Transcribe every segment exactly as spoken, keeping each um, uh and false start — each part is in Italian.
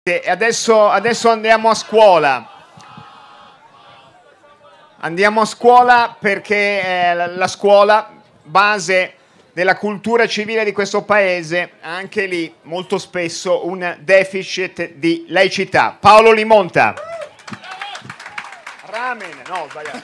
E adesso, adesso andiamo a scuola. Andiamo a scuola perché eh, la, la scuola, base della cultura civile di questo paese, ha anche lì molto spesso un deficit di laicità. Paolo Limonta. Ramen, no, sbagliato.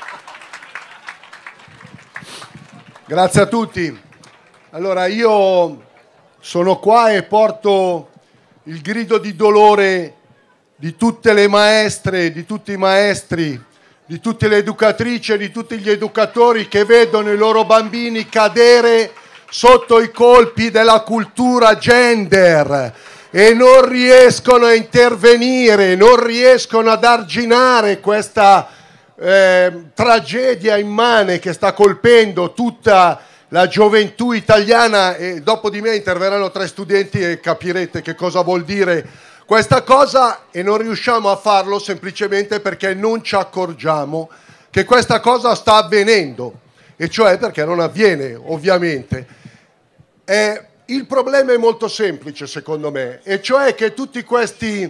Grazie a tutti. Allora, io sono qua e porto il grido di dolore di tutte le maestre, di tutti i maestri, di tutte le educatrici e di tutti gli educatori che vedono i loro bambini cadere sotto i colpi della cultura gender e non riescono a intervenire, non riescono ad arginare questa eh, tragedia immane che sta colpendo tutta la gioventù italiana. E dopo di me interverranno tre studenti e capirete che cosa vuol dire questa cosa, e non riusciamo a farlo semplicemente perché non ci accorgiamo che questa cosa sta avvenendo, e cioè perché non avviene, ovviamente. Eh, il problema è molto semplice, secondo me, e cioè che tutti questi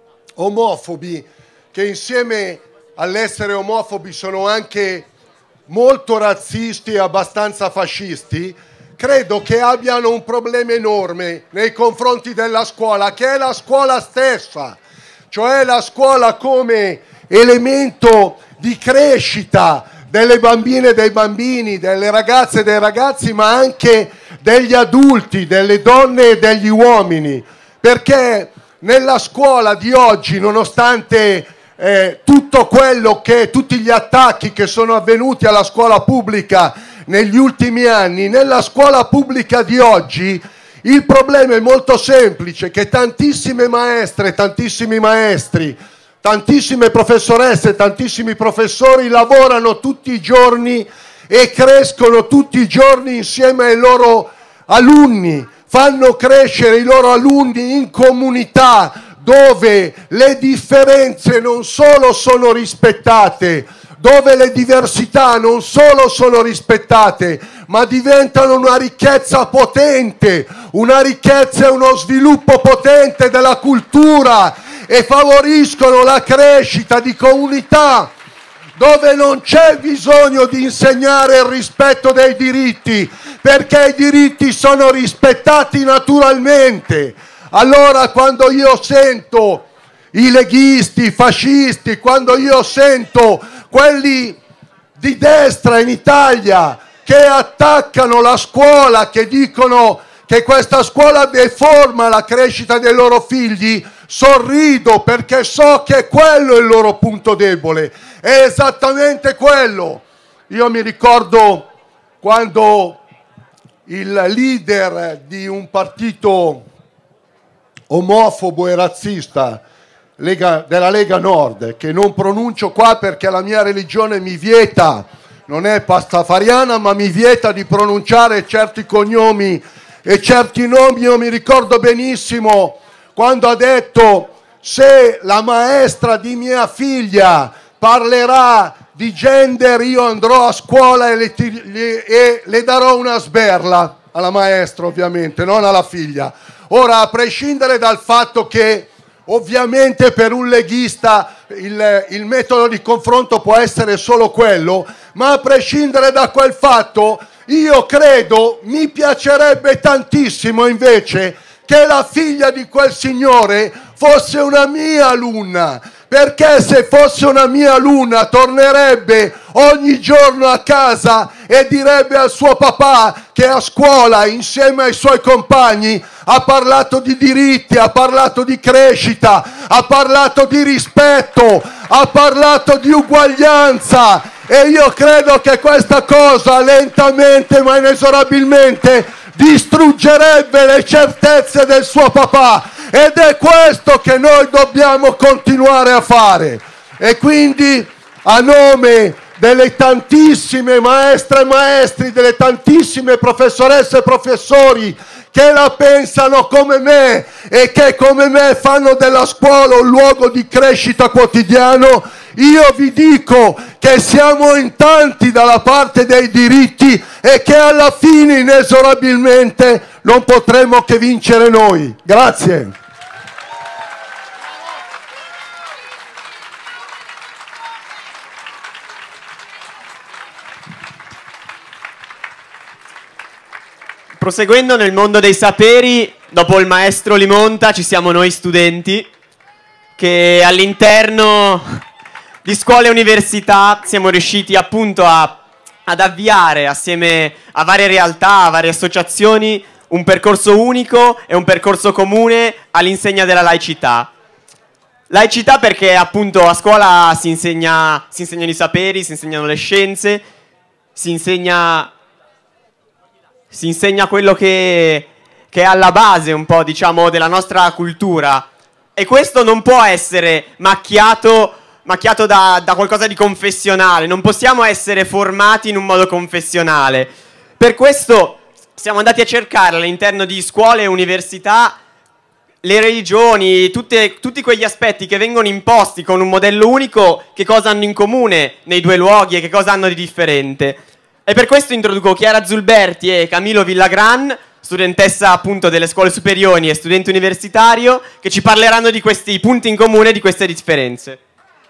omofobi, che insieme all'essere omofobi sono anche molto razzisti e abbastanza fascisti, credo che abbiano un problema enorme nei confronti della scuola, che è la scuola stessa, cioè la scuola come elemento di crescita delle bambine e dei bambini, delle ragazze e dei ragazzi, ma anche degli adulti, delle donne e degli uomini, perché nella scuola di oggi, nonostante eh, tutto quello che, tutti gli attacchi che sono avvenuti alla scuola pubblica negli ultimi anni, nella scuola pubblica di oggi il problema è molto semplice, che tantissime maestre, tantissimi maestri, tantissime professoresse, tantissimi professori lavorano tutti i giorni e crescono tutti i giorni insieme ai loro alunni, fanno crescere i loro alunni in comunità dove le differenze non solo sono rispettate, dove le diversità non solo sono rispettate, ma diventano una ricchezza potente, una ricchezza e uno sviluppo potente della cultura, e favoriscono la crescita di comunità dove non c'è bisogno di insegnare il rispetto dei diritti, perché i diritti sono rispettati naturalmente. Allora, quando io sento i leghisti, i fascisti, quando io sento quelli di destra in Italia che attaccano la scuola, che dicono che questa scuola deforma la crescita dei loro figli, sorrido, perché so che quello è il loro punto debole, è esattamente quello. Io mi ricordo quando il leader di un partito omofobo e razzista, Lega, della Lega Nord, che non pronuncio qua perché la mia religione mi vieta, non è pastafariana, ma mi vieta di pronunciare certi cognomi e certi nomi. Io mi ricordo benissimo quando ha detto: se la maestra di mia figlia parlerà di gender, io andrò a scuola e le, le, e le darò una sberla alla maestra, ovviamente, non alla figlia. Ora, a prescindere dal fatto che ovviamente per un leghista il, il metodo di confronto può essere solo quello, ma a prescindere da quel fatto, io credo, mi piacerebbe tantissimo invece che la figlia di quel signore fosse una mia alunna, perché se fosse una mia alunna tornerebbe ogni giorno a casa e direbbe al suo papà che a scuola insieme ai suoi compagni ha parlato di diritti, ha parlato di crescita, ha parlato di rispetto, ha parlato di uguaglianza, e io credo che questa cosa lentamente ma inesorabilmente distruggerebbe le certezze del suo papà, ed è questo che noi dobbiamo continuare a fare. E quindi, a nome delle tantissime maestre e maestri, delle tantissime professoresse e professori che la pensano come me e che come me fanno della scuola un luogo di crescita quotidiano, io vi dico che siamo in tanti dalla parte dei diritti e che alla fine inesorabilmente non potremo che vincere noi. Grazie. proseguendo nel mondo dei saperi, dopo il maestro Limonta ci siamo noi studenti che all'interno di scuole e università siamo riusciti appunto a, ad avviare assieme a varie realtà, a varie associazioni, un percorso unico e un percorso comune all'insegna della laicità. Laicità perché appunto a scuola si insegna, si insegnano i saperi, si insegnano le scienze, si insegna, si insegna quello che, che è alla base un po', diciamo, della nostra cultura, e questo non può essere macchiato, macchiato da, da qualcosa di confessionale. Non possiamo essere formati in un modo confessionale. Per questo siamo andati a cercare all'interno di scuole e università le religioni, tutte, tutti quegli aspetti che vengono imposti con un modello unico, che cosa hanno in comune nei due luoghi e che cosa hanno di differente. E per questo introduco Chiara Zulberti e Camilo Villagran, studentessa appunto delle scuole superiori e studente universitario, che ci parleranno di questi punti in comune e di queste differenze.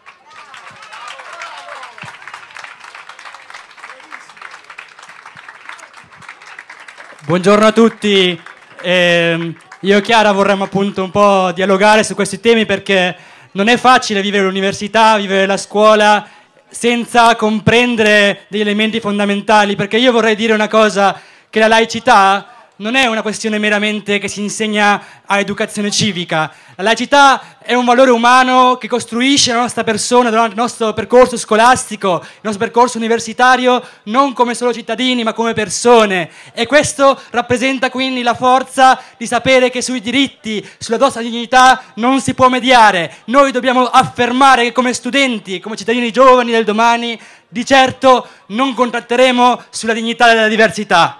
Buongiorno a tutti. Eh, io e Chiara vorremmo appunto un po' dialogare su questi temi, perché non è facile vivere l'università, vivere la scuola senza comprendere degli elementi fondamentali, perché io vorrei dire una cosa, che la laicità non è una questione meramente che si insegna a educazione civica. La laicità è un valore umano che costruisce la nostra persona durante il nostro percorso scolastico, il nostro percorso universitario, non come solo cittadini ma come persone, e questo rappresenta quindi la forza di sapere che sui diritti, sulla nostra dignità non si può mediare. Noi dobbiamo affermare che come studenti, come cittadini giovani del domani, di certo non contratteremo sulla dignità della diversità.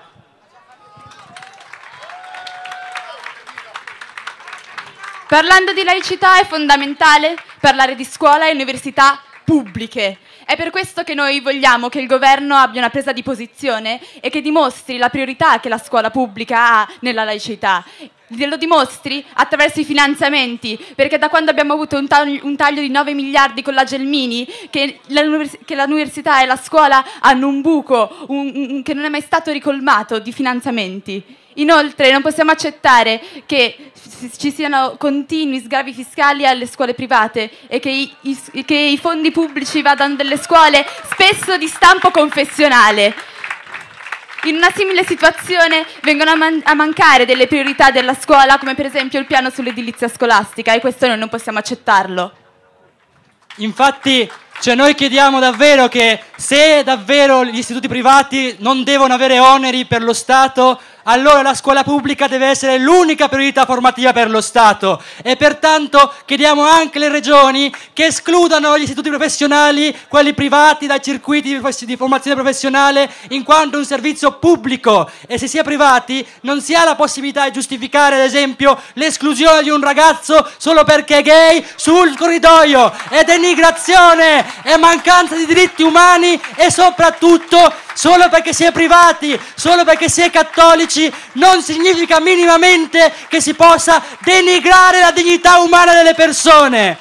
Parlando di laicità è fondamentale parlare di scuola e università pubbliche. È per questo che noi vogliamo che il governo abbia una presa di posizione e che dimostri la priorità che la scuola pubblica ha nella laicità. Lo dimostri attraverso i finanziamenti, perché da quando abbiamo avuto un taglio, un taglio di nove miliardi con la Gelmini, che l'università e la scuola hanno un buco un, un, che non è mai stato ricolmato di finanziamenti. Inoltre non possiamo accettare che ci siano continui sgravi fiscali alle scuole private e che i, i, che i fondi pubblici vadano delle scuole spesso di stampo confessionale. In una simile situazione vengono a, man a mancare delle priorità della scuola, come per esempio il piano sull'edilizia scolastica, e questo noi non possiamo accettarlo. Infatti, cioè noi chiediamo davvero che, se davvero gli istituti privati non devono avere oneri per lo Stato, allora la scuola pubblica deve essere l'unica priorità formativa per lo Stato, e pertanto chiediamo anche alle regioni che escludano gli istituti professionali, quelli privati, dai circuiti di formazione professionale, in quanto è un servizio pubblico, e se si è privati non si ha la possibilità di giustificare ad esempio l'esclusione di un ragazzo solo perché è gay sul corridoio. È denigrazione, è mancanza di diritti umani, e soprattutto solo perché si è privati, solo perché si è cattolici, non significa minimamente che si possa denigrare la dignità umana delle persone.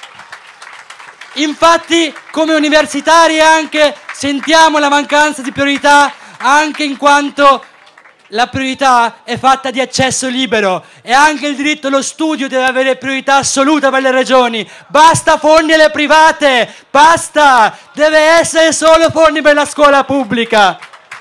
Infatti, come universitari anche sentiamo la mancanza di priorità, anche in quanto la priorità è fatta di accesso libero, e anche il diritto allo studio deve avere priorità assoluta per le regioni. Basta fondi alle private, basta, deve essere solo fondi per la scuola pubblica.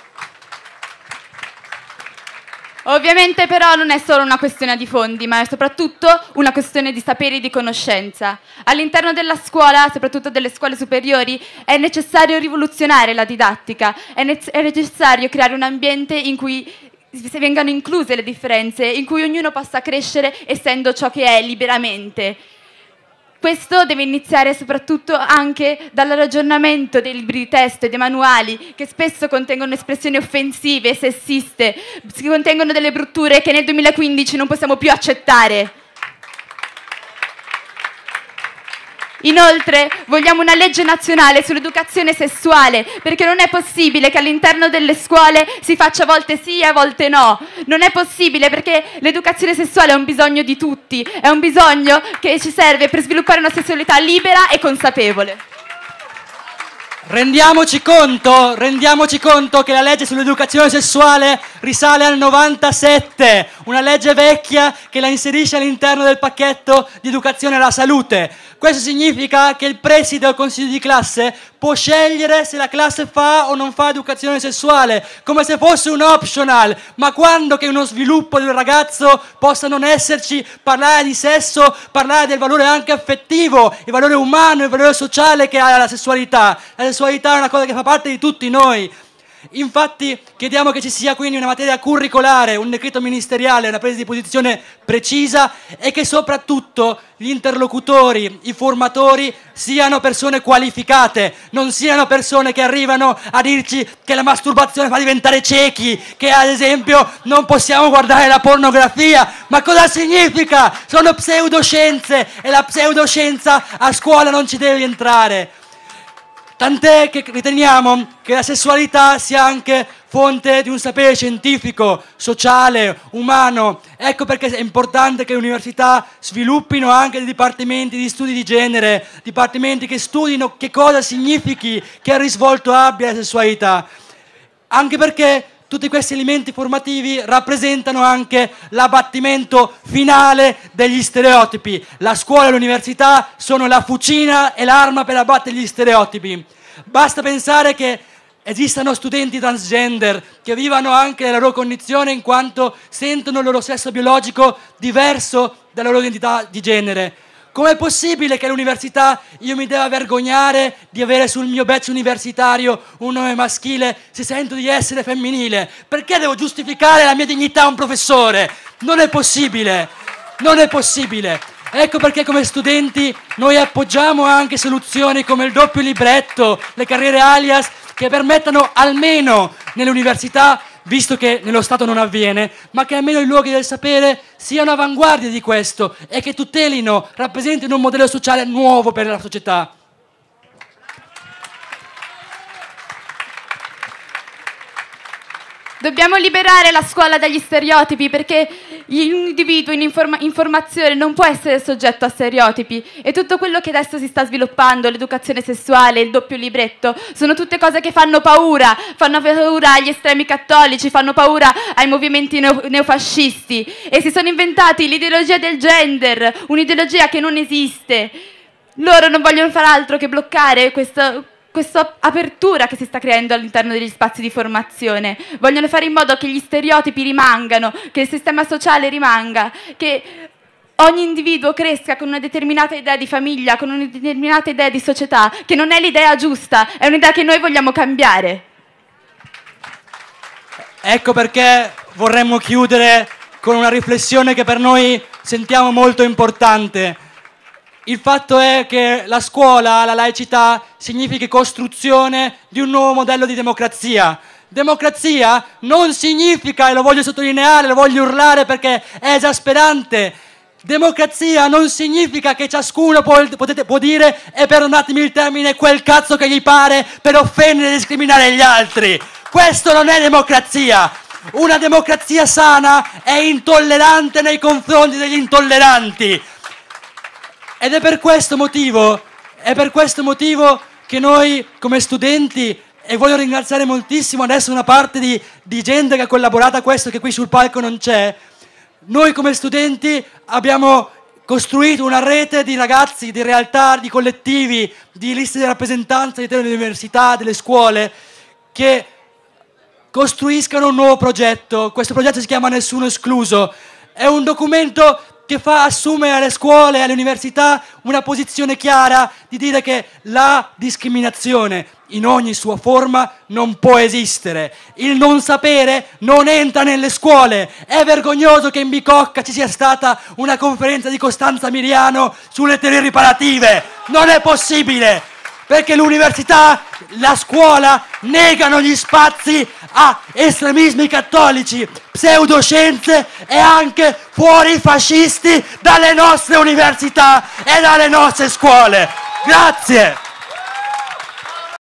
Ovviamente però non è solo una questione di fondi, ma è soprattutto una questione di saperi e di conoscenza. All'interno della scuola, soprattutto delle scuole superiori, è necessario rivoluzionare la didattica, è, ne è necessario creare un ambiente in cui vengano incluse le differenze, in cui ognuno possa crescere essendo ciò che è liberamente. Questo deve iniziare soprattutto anche dall'aggiornamento dei libri di testo e dei manuali, che spesso contengono espressioni offensive e sessiste, si contengono delle brutture che nel duemilaquindici non possiamo più accettare. Inoltre vogliamo una legge nazionale sull'educazione sessuale, perché non è possibile che all'interno delle scuole si faccia a volte sì e a volte no. Non è possibile, perché l'educazione sessuale è un bisogno di tutti, è un bisogno che ci serve per sviluppare una sessualità libera e consapevole. Rendiamoci conto, rendiamoci conto che la legge sull'educazione sessuale risale al novantasette, una legge vecchia che la inserisce all'interno del pacchetto di educazione alla salute. Questo significa che il preside o il consiglio di classe può scegliere se la classe fa o non fa educazione sessuale, come se fosse un optional, ma quando che uno sviluppo del ragazzo possa non esserci, parlare di sesso, parlare del valore anche affettivo, il valore umano, il valore sociale che ha la sessualità. La sessualità è una cosa che fa parte di tutti noi. Infatti chiediamo che ci sia quindi una materia curricolare, un decreto ministeriale, una presa di posizione precisa e che soprattutto gli interlocutori, i formatori siano persone qualificate, non siano persone che arrivano a dirci che la masturbazione fa diventare ciechi, che ad esempio non possiamo guardare la pornografia. Ma cosa significa? Sono pseudoscienze e la pseudoscienza a scuola non ci deve entrare. Tant'è che riteniamo che la sessualità sia anche fonte di un sapere scientifico, sociale, umano. Ecco perché è importante che le università sviluppino anche dei dipartimenti di studi di genere, dipartimenti che studino che cosa significhi, che risvolto abbia la sessualità. Anche perché tutti questi elementi formativi rappresentano anche l'abbattimento finale degli stereotipi. La scuola e l'università sono la fucina e l'arma per abbattere gli stereotipi. Basta pensare che esistano studenti transgender che vivano anche la loro condizione in quanto sentono il loro sesso biologico diverso dalla loro identità di genere. Com'è possibile che all'università io mi debba vergognare di avere sul mio badge universitario un nome maschile se sento di essere femminile? Perché devo giustificare la mia dignità a un professore? Non è possibile, non è possibile. Ecco perché come studenti noi appoggiamo anche soluzioni come il doppio libretto, le carriere alias, che permettano almeno nelle università, visto che nello Stato non avviene, ma che almeno i luoghi del sapere siano avanguardia di questo e che tutelino, rappresentino un modello sociale nuovo per la società. Dobbiamo liberare la scuola dagli stereotipi perché l'individuo in informa- informazione non può essere soggetto a stereotipi e tutto quello che adesso si sta sviluppando, l'educazione sessuale, il doppio libretto, sono tutte cose che fanno paura, fanno paura agli estremi cattolici, fanno paura ai movimenti neo- neofascisti e si sono inventati l'ideologia del gender, un'ideologia che non esiste. Loro non vogliono far altro che bloccare questo... questa apertura che si sta creando all'interno degli spazi di formazione. Vogliono fare in modo che gli stereotipi rimangano, che il sistema sociale rimanga, che ogni individuo cresca con una determinata idea di famiglia, con una determinata idea di società, che non è l'idea giusta, è un'idea che noi vogliamo cambiare. Ecco perché vorremmo chiudere con una riflessione che per noi sentiamo molto importante. Il fatto è che la scuola, la laicità, significa costruzione di un nuovo modello di democrazia. Democrazia non significa, e lo voglio sottolineare, lo voglio urlare perché è esasperante, democrazia non significa che ciascuno può, potete, può dire, e perdonatemi il termine, quel cazzo che gli pare per offendere e discriminare gli altri. Questo non è democrazia. Una democrazia sana è intollerante nei confronti degli intolleranti. Ed è per questo motivo, è per questo motivo che noi come studenti, e voglio ringraziare moltissimo adesso una parte di, di gente che ha collaborato a questo, che qui sul palco non c'è, noi come studenti abbiamo costruito una rete di ragazzi, di realtà, di collettivi, di liste di rappresentanza all'interno delle università, delle scuole, che costruiscano un nuovo progetto. Questo progetto si chiama Nessuno Escluso. È un documento che fa assumere alle scuole e alle università una posizione chiara di dire che la discriminazione in ogni sua forma non può esistere. Il non sapere non entra nelle scuole. È vergognoso che in Bicocca ci sia stata una conferenza di Costanza Miriano sulle teorie riparative. Non è possibile, perché l'università, la scuola negano gli spazi a estremismi cattolici, pseudoscienze e anche fuori fascisti dalle nostre università e dalle nostre scuole. Grazie!